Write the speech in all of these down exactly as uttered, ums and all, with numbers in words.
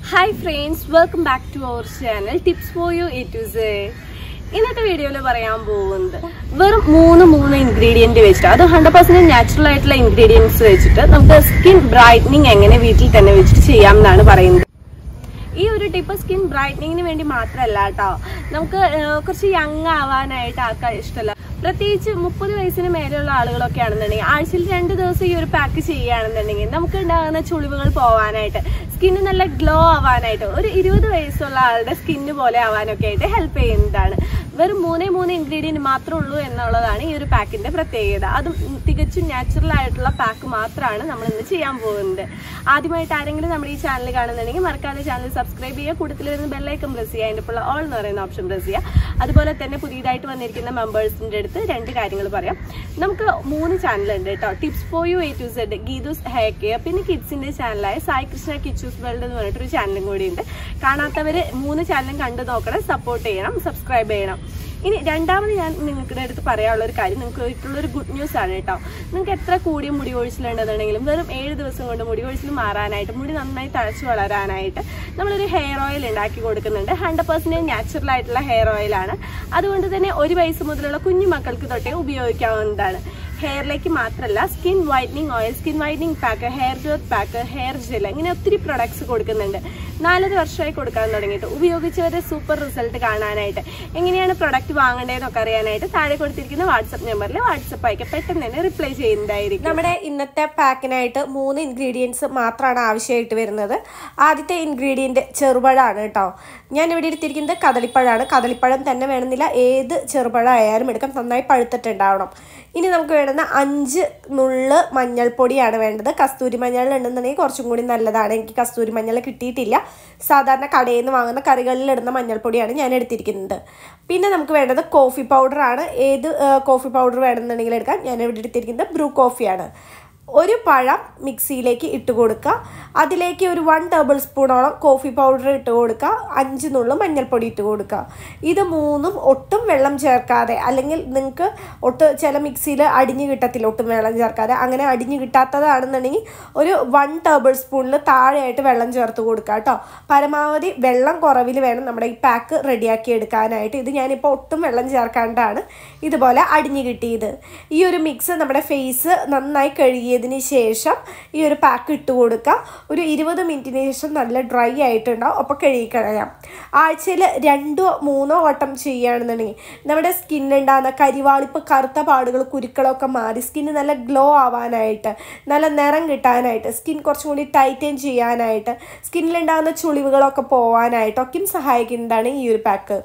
Hi friends, welcome back to our channel Tips for You A to Z. ഇന്നത്തെ വീഡിയോയിൽ പറയാൻ പോകുന്നത് വെറും മൂന്ന് മൂന്ന് ഇൻഗ്രീഡിയന്റ് വെച്ചിട്ട് അത് ഹൺഡ്രഡ് പെർസെന്റ് നാച്ചുറൽ ആയിട്ടുള്ള ഇൻഗ്രീഡിയൻസ് വെച്ചിട്ട് നമുക്ക് സ്കിൻ ബ്രൈറ്റനിങ് എങ്ങനെ വീട്ടിൽ തന്നെ വെച്ചിട്ട് ചെയ്യാം എന്നാണ് പറയുന്നത്. ഈ ഒരു ടിപ്പ് സ്കിൻ ബ്രൈറ്റനിങ്ങിന് വേണ്ടി മാത്രമല്ല കേട്ടോ, നമുക്ക് കുറച്ച് യങ് ആവാനായിട്ട് ആൾക്കാർ ഇഷ്ടമല്ല. പ്രത്യേകിച്ച് മുപ്പത് വയസ്സിന് മേലെയുള്ള ആളുകളൊക്കെ ആണെന്നുണ്ടെങ്കിൽ ആഴ്ചയിൽ രണ്ട് ദിവസം ഈ ഒരു പാക്ക് ചെയ്യുകയാണെന്നുണ്ടെങ്കിൽ നമുക്ക് ഉണ്ടാകുന്ന ചുളിവുകൾ പോവാനായിട്ട്, സ്കിന്ന് നല്ല ഗ്ലോ ആവാനായിട്ട്, ഒരു ഇരുപത് വയസ്സുള്ള ആളുടെ സ്കിന്ന് പോലെ ആവാനൊക്കെ ആയിട്ട് ഹെൽപ്പ് ചെയ്യുന്നതാണ്. വെറും മൂന്നേ മൂന്ന് ഇൻഗ്രീഡിയൻറ്റ് മാത്രമേ ഉള്ളൂ എന്നുള്ളതാണ് ഈ ഒരു പാക്കിന്റെ പ്രത്യേകത. അതും തികച്ചും നാച്ചുറൽ ആയിട്ടുള്ള പാക്ക് മാത്രമാണ് നമ്മൾ ഇന്ന് ചെയ്യാൻ പോകുന്നത്. ആദ്യമായിട്ട് ആരെങ്കിലും നമ്മുടെ ഈ ചാനൽ കാണുന്നുണ്ടെങ്കിൽ മറക്കാതെ ചാനൽ സബ്സ്ക്രൈബ് ചെയ്യുക, കൂട്ടത്തിൽ വരുന്ന ബെല്ലൈക്കൺ പ്രസ് ചെയ്യുക, അതിൻ്റെ ഇപ്പോൾ ഓൾ എന്ന് പറയുന്ന ഓപ്ഷൻ പ്രസ് ചെയ്യുക. അതുപോലെ തന്നെ പുതിയതായിട്ട് വന്നിരിക്കുന്ന മെമ്പേഴ്സിന്റെ അടുത്ത് രണ്ട് കാര്യങ്ങൾ പറയാം. നമുക്ക് മൂന്ന് ചാനലുണ്ട് കേട്ടോ. Tips for you A to Z, Geethu's hair care, പിന്നെ കിഡ്സിന്റെ ചാനലായ സായി കൃഷ്ണ കിച്ചൂസ് വേൾഡ് എന്ന് പറഞ്ഞിട്ടൊരു ചാനലും കൂടിയുണ്ട്. കാണാത്തവര് മൂന്ന് ചാനലും കണ്ടു നോക്കണം, സപ്പോർട്ട് ചെയ്യണം, സബ്സ്ക്രൈബ് ചെയ്യണം. ഇനി രണ്ടാമത് ഞാൻ നിങ്ങളുടെ അടുത്ത് പറയാനുള്ള ഒരു കാര്യം, നിങ്ങൾക്ക് ആയിട്ടുള്ളൊരു ഗുഡ് ന്യൂസ് ആണ് കേട്ടോ. നിങ്ങൾക്ക് എത്ര കൂടിയ മുടി കൊഴിച്ചിലുണ്ടെന്നുണ്ടെങ്കിലും വെറും ഏഴ് ദിവസം കൊണ്ട് മുടി കൊഴിച്ചിൽ മാറാനായിട്ട്, മുടി നന്നായി തഴച്ചു വളരാനായിട്ട് നമ്മളൊരു ഹെയർ ഓയിൽ ഉണ്ടാക്കി കൊടുക്കുന്നുണ്ട്. ഹൺഡ്രഡ് പെർസെൻറ്റേജ് നാച്ചുറൽ ആയിട്ടുള്ള ഹെയർ ഓയിലാണ്. അതുകൊണ്ട് തന്നെ ഒരു വയസ്സ് മുതലുള്ള കുഞ്ഞു മക്കൾക്ക് തൊട്ടേ ഉപയോഗിക്കാവുന്നതാണ്. ഹെയറിലേക്ക് മാത്രമല്ല, skin whitening oil, skin whitening pack, hair growth pack, hair gel, ഇങ്ങനെ ഒത്തിരി പ്രൊഡക്ട്സ് കൊടുക്കുന്നുണ്ട്. നാലര വർഷമായി കൊടുക്കാൻ തുടങ്ങിയിട്ട് ഉപയോഗിച്ചവരെ സൂപ്പർ റിസൾട്ട് കാണാനായിട്ട്, എങ്ങനെയാണ് പ്രൊഡക്റ്റ് വാങ്ങേണ്ടതെന്നൊക്കെ അറിയാനായിട്ട് താഴെ കൊടുത്തിരിക്കുന്ന വാട്സപ്പ് നമ്പറിൽ വാട്സപ്പ് അയക്കുക, പെട്ടെന്ന് തന്നെ റിപ്ലൈ ചെയ്യുന്നതായിരിക്കും. നമ്മുടെ ഇന്നത്തെ പാക്കിനായിട്ട് മൂന്ന് ഇൻഗ്രീഡിയൻസ് മാത്രമാണ് ആവശ്യമായിട്ട് വരുന്നത്. ആദ്യത്തെ ഇൻഗ്രീഡിയൻറ്റ് ചെറുപഴമാണ് കേട്ടോ. ഞാൻ ഇവിടെ എടുത്തിരിക്കുന്നത് കദളിപ്പഴമാണ്. കദളിപ്പഴം തന്നെ വേണമെന്നില്ല, ഏത് ചെറുപഴം ആയാലും എടുക്കാം, നന്നായി പഴുത്തിട്ടുണ്ടാവണം. ഇനി നമുക്ക് വേണ്ടുന്ന അഞ്ച് നുള്ള് മഞ്ഞൾപ്പൊടിയാണ് വേണ്ടത്. കസ്തൂരി മഞ്ഞൾ ഉണ്ടെന്നുണ്ടെങ്കിൽ കുറച്ചും കൂടി നല്ലതാണ്. എനിക്ക് കസ്തൂരി മഞ്ഞൾ കിട്ടിയിട്ടില്ല. സാധാരണ കടയിൽ നിന്ന് വാങ്ങുന്ന കറികളിൽ ഇടുന്ന മഞ്ഞൾപ്പൊടിയാണ് ഞാൻ എടുത്തിരിക്കുന്നത്. പിന്നെ നമുക്ക് വേണ്ടത് കോഫി പൗഡറാണ്. ഏത് കോഫി പൗഡർ വേണമെന്നുണ്ടെങ്കിൽ എടുക്കാം. ഞാൻ ഇവിടെ എടുത്തിരിക്കുന്നത് ബ്രൂ കോഫിയാണ്. ഒരു പഴം മിക്സിയിലേക്ക് ഇട്ട് കൊടുക്കുക. അതിലേക്ക് ഒരു വൺ ടേബിൾ സ്പൂണോളം കോഫി പൗഡർ ഇട്ട് കൊടുക്കുക. അഞ്ച് നുള്ളും മഞ്ഞൾപ്പൊടി ഇട്ട് കൊടുക്കുക. ഇത് മൂന്നും ഒട്ടും വെള്ളം ചേർക്കാതെ, അല്ലെങ്കിൽ നിങ്ങൾക്ക് ഒട്ട് ചില മിക്സിയിൽ അടിഞ്ഞു കിട്ടത്തില്ല ഒട്ടും വെള്ളം ചേർക്കാതെ, അങ്ങനെ അടിഞ്ഞു കിട്ടാത്തതാണെന്നുണ്ടെങ്കിൽ ഒരു വൺ ടേബിൾ സ്പൂണിൽ താഴെയായിട്ട് വെള്ളം ചേർത്ത് കൊടുക്കുക കേട്ടോ. പരമാവധി വെള്ളം കുറവിൽ വേണം നമ്മുടെ ഈ പാക്ക് റെഡിയാക്കി എടുക്കാനായിട്ട്. ഇത് ഞാനിപ്പോൾ ഒട്ടും വെള്ളം ചേർക്കാണ്ടാണ് ഇതുപോലെ അടിഞ്ഞു കിട്ടിയത്. ഈ ഒരു മിക്സ് നമ്മുടെ ഫേസ് നന്നായി കഴുകി ിന് ശേഷം ഈ ഒരു പാക്ക് ഇട്ട് കൊടുക്കുക. ഒരു ഇരുപത് മിനിറ്റിന് ശേഷം നല്ല ഡ്രൈ ആയിട്ടുണ്ടാവും, അപ്പോൾ കഴുകിക്കളയാം. ആഴ്ചയിൽ രണ്ടോ മൂന്നോ വട്ടം ചെയ്യുകയാണെന്നുണ്ടെങ്കിൽ നമ്മുടെ സ്കിന്നുണ്ടാകുന്ന കരിവാളിപ്പ്, കറുത്ത പാടുകൾ, കുരുക്കളൊക്കെ മാറി സ്കിന്ന് നല്ല ഗ്ലോ ആവാനായിട്ട്, നല്ല നിറം കിട്ടാനായിട്ട്, സ്കിൻ കുറച്ചും കൂടി ടൈറ്റൻ ചെയ്യാനായിട്ട്, സ്കിന്നിലുണ്ടാകുന്ന ചുളിവുകളൊക്കെ പോകാനായിട്ടൊക്കെയും സഹായിക്കുന്നതാണ് ഈ ഒരു പാക്ക്.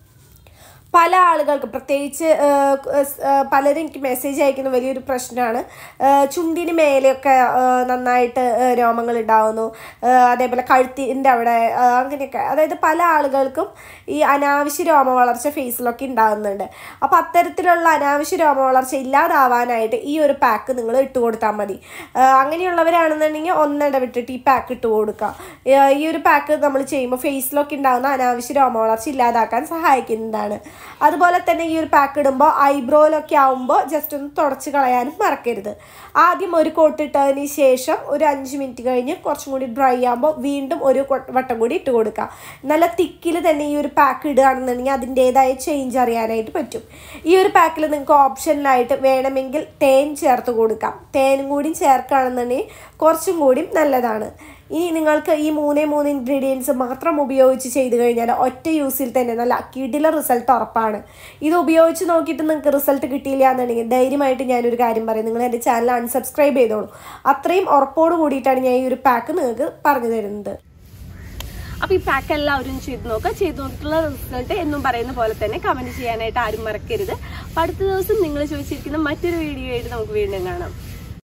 പല ആളുകൾക്ക്, പ്രത്യേകിച്ച് പലരും എനിക്ക് മെസ്സേജ് അയക്കുന്ന വലിയൊരു പ്രശ്നമാണ്, ചുണ്ടിന് മേലെയൊക്കെ നന്നായിട്ട് രോമങ്ങൾ ഉണ്ടാകുന്നു, അതേപോലെ കഴുത്തിൻ്റെ അവിടെ, അങ്ങനെയൊക്കെ. അതായത് പല ആളുകൾക്കും ഈ അനാവശ്യ രോമ വളർച്ച ഫേസിലൊക്കെ ഉണ്ടാകുന്നുണ്ട്. അപ്പോൾ അത്തരത്തിലുള്ള അനാവശ്യ രോമ വളർച്ച ഇല്ലാതാവാനായിട്ട് ഈ ഒരു പാക്ക് നിങ്ങൾ ഇട്ട് കൊടുത്താൽ മതി. അങ്ങനെയുള്ളവരാണെന്നുണ്ടെങ്കിൽ ഒന്നിടവിട്ടിട്ട് ഈ പാക്ക് ഇട്ട് കൊടുക്കുക. ഈ ഒരു പാക്ക് നമ്മൾ ചെയ്യുമ്പോൾ ഫേസിലൊക്കെ ഉണ്ടാകുന്ന അനാവശ്യ രോമ വളർച്ച ഇല്ലാതാക്കാൻ സഹായിക്കുന്നതാണ്. അതുപോലെ തന്നെ ഈ ഒരു പാക്ക് ഇടുമ്പോൾ ഐബ്രോയിലൊക്കെ ആവുമ്പോൾ ജസ്റ്റ് ഒന്ന് തുടച്ച് കളയാനും മറക്കരുത്. ആദ്യം ഒരു കോട്ടിട്ടതിന് ശേഷം ഒരു അഞ്ച് മിനിറ്റ് കഴിഞ്ഞ് കുറച്ചും കൂടി ഡ്രൈ ആകുമ്പോൾ വീണ്ടും ഒരു വട്ടം കൂടി ഇട്ട് കൊടുക്കുക. നല്ല തിക്കിൽ തന്നെ ഈ ഒരു പാക്ക് ഇടുകയാണെന്നുണ്ടെങ്കിൽ അതിൻ്റേതായ ചേഞ്ച് അറിയാനായിട്ട് പറ്റും. ഈ ഒരു പാക്കിൽ നിങ്ങൾക്ക് ഓപ്ഷനിലായിട്ട് വേണമെങ്കിൽ തേൻ ചേർത്ത് കൊടുക്കാം. തേനും കൂടി ചേർക്കുകയാണെന്നുണ്ടെങ്കിൽ കുറച്ചും കൂടി നല്ലതാണ്. ഇനി നിങ്ങൾക്ക് ഈ മൂന്നേ മൂന്ന് ഇൻഗ്രീഡിയൻസ് മാത്രം ഉപയോഗിച്ച് ചെയ്ത് കഴിഞ്ഞാൽ ഒറ്റ യൂസിൽ തന്നെ നല്ല കിടില റിസൾട്ട് ഉറപ്പാണ്. ഇത് ഉപയോഗിച്ച് നോക്കിയിട്ട് നിങ്ങൾക്ക് റിസൾട്ട് കിട്ടിയില്ല എന്നുണ്ടെങ്കിൽ ധൈര്യമായിട്ട് ഞാനൊരു കാര്യം പറയും, നിങ്ങൾ എൻ്റെ ചാനൽ അൺസബ്സ്ക്രൈബ് ചെയ്തോളൂ. അത്രയും ഉറപ്പോട് കൂടിയിട്ടാണ് ഞാൻ ഈ ഒരു പാക്ക് നിങ്ങൾക്ക് പറഞ്ഞു തരുന്നത്. അപ്പോൾ ഈ പാക്ക് എല്ലാവരും ചെയ്ത് നോക്കുക. ചെയ്ത് നോക്കിയിട്ടുള്ള റിസൾട്ട് എന്നും പറയുന്ന പോലെ തന്നെ കമൻറ്റ് ചെയ്യാനായിട്ട് ആരും മറക്കരുത്. അപ്പോൾ അടുത്ത ദിവസം നിങ്ങൾ ചോദിച്ചിരിക്കുന്ന മറ്റൊരു വീഡിയോ ആയിട്ട് നമുക്ക് വീണ്ടും കാണാം.